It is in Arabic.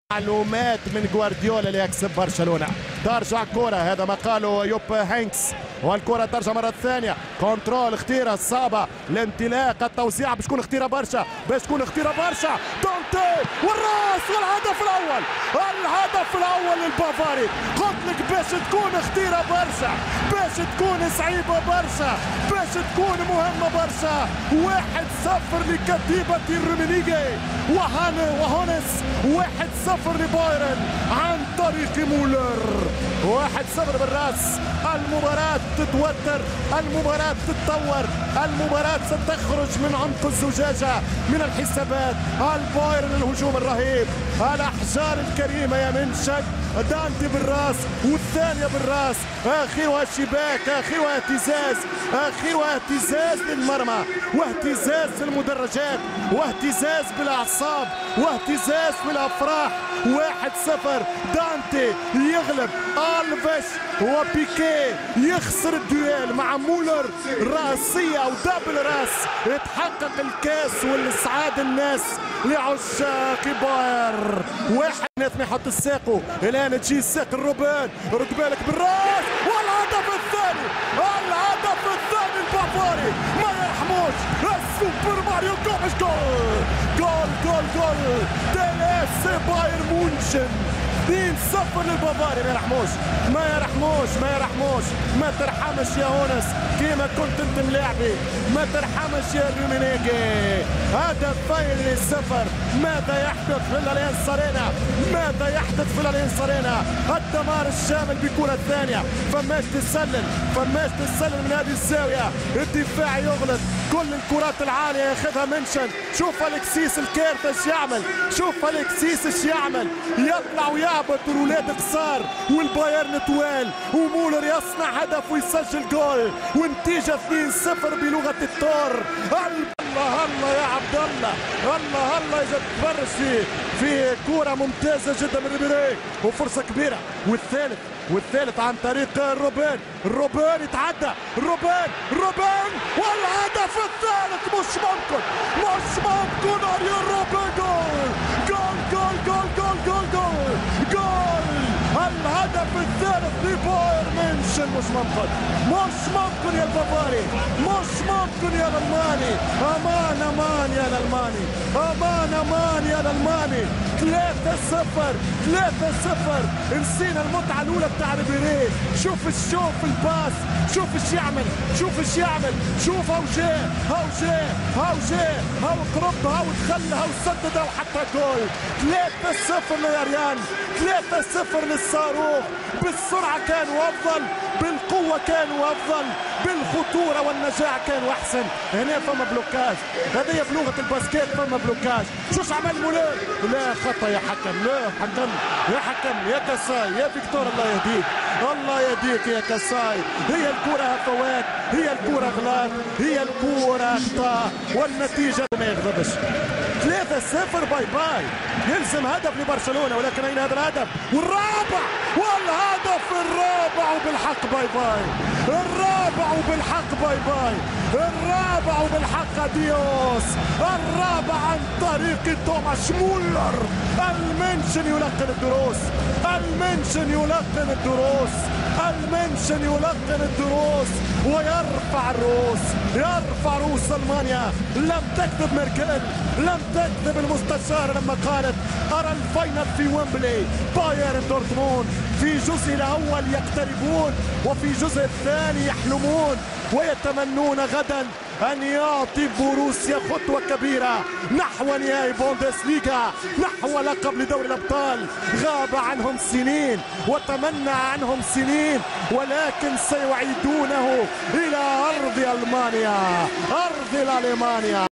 معلومات من جوارديولا ليكسب برشلونة. ترجع الكرة، هذا ما قاله يوب هانكس، والكرة ترجع مرة ثانية. كنترول اختيرة صعبة، الانطلاق، التوزيع باش تكون اختيرة برشا، دونتي والراس والهدف الأول، الهدف الأول للبافاري. قلت لك باش تكون اختيرة برشا، باش تكون صعيبة برشا، باش تكون مهمة برشا. 1-0 لكتيبة الرومينيغي وهونس، 1-0 لبايرن عن طريق مولر. 1-0 بالراس. المباراة تتوتر، المباراة تتطور، المباراة ستخرج من عمق الزجاجة من الحسابات. البايرن الهجوم الرهيب، الأحجار الكريمة يا منشد، دانتي بالراس والثانية بالراس، آخرها شباك، آخرها اهتزاز، آخرها اهتزاز للمرمى واهتزاز للمدرجات واهتزاز بالأعصاب واهتزاز بالأفراح. 1-0 دانتي يغلب ألفيش وبيكي يخسر الدويل مع مولر، راسية أو دبل راس. يتحقق الكاس والإسعاد الناس لعشاق باير. 1-2 يحط الساقو، الآن تجي الساق الروبان، رد بالك بالراس والهدف الثاني، الهدف الثاني البافاري ما يرحموش. السوبر ماريو جوميش، جول ديلاس باير مونشن. 2-0 للبافاري، ما يرحموش، ما ترحمش يا هونس كيما كنت انت ملاعبي، ما ترحمش يا رومينيغي. هدفين للصفر. ماذا يحدث في الاليانز ارينا؟ ماذا يحدث في الاليانز ارينا؟ الدمار الشامل بكرة ثانية، فماش تسلل من هذه الزاوية، الدفاع يغلط، كل الكرات العالية ياخذها منشن. شوف الكسيس الكارت ايش يعمل، يطلع ويهبط الولاد قصار والبايرن طوال، ومولر يصنع هدف ويسجل جول، والنتيجة 2-0 بلغة التور. الله يا عبد الله، الله اجا تفرج في كرة ممتازة جدا من ريبيري وفرصة كبيرة. والثالث عن طريق روبان يتعدى، روبان والهدف الثالث. مش ممكن اريان روبان، جول الهدف الثالث لبايرن ميونخ. مش ممكن يا البافاري، مش ممكن يا الالماني. امان يا الالماني. 3-0. نسينا المتعة الأولى بتاع ريبيري. شوف الباس، شوف ايش يعمل، شوف هاو قرب، هاو دخل، هاو سدد، هاو حتى جول. 3-0 لريان، 3-0 للصاروخ. بالسرعة كانوا أفضل، بالقوة كانوا أفضل، بالخطورة والنجاح كانوا أحسن. هنا فما بلوكاج، هذه بلغة الباسكيت، فما بلوكاج. شوش عمل مولر؟ لا خطأ يا حكم، يا كاساي، يا فيكتور، الله يهديك يا كاساي. هي الكرة هفوات، هي الكرة غلط، هي الكرة أخطاء، والنتيجة ما يغضبش. 3-0 باي. يلزم هدف لبرشلونة، ولكن أين هذا الهدف؟ والهدف الرابع وبالحق باي. الرابع وبالحق أديوس. الرابع عن طريق توماس مولر. المنشن يلقن الدروس ويرفع رؤوس ألمانيا. لم تكذب ميركل، لم تكذب المستشار لما قالت أرى الفاينل في ويمبلي. بايرن دورتموند في الجزء الأول يقتربون، وفي الجزء الثاني يحلمون ويتمنون غدا أن يعطي بوروسيا خطوة كبيرة نحو نهائي بوندسليغا، نحو لقب لدوري الأبطال. غاب عنهم سنين وتمنى عنهم سنين، ولكن سيعيدونه إلى أرض ألمانيا، أرض ألمانيا.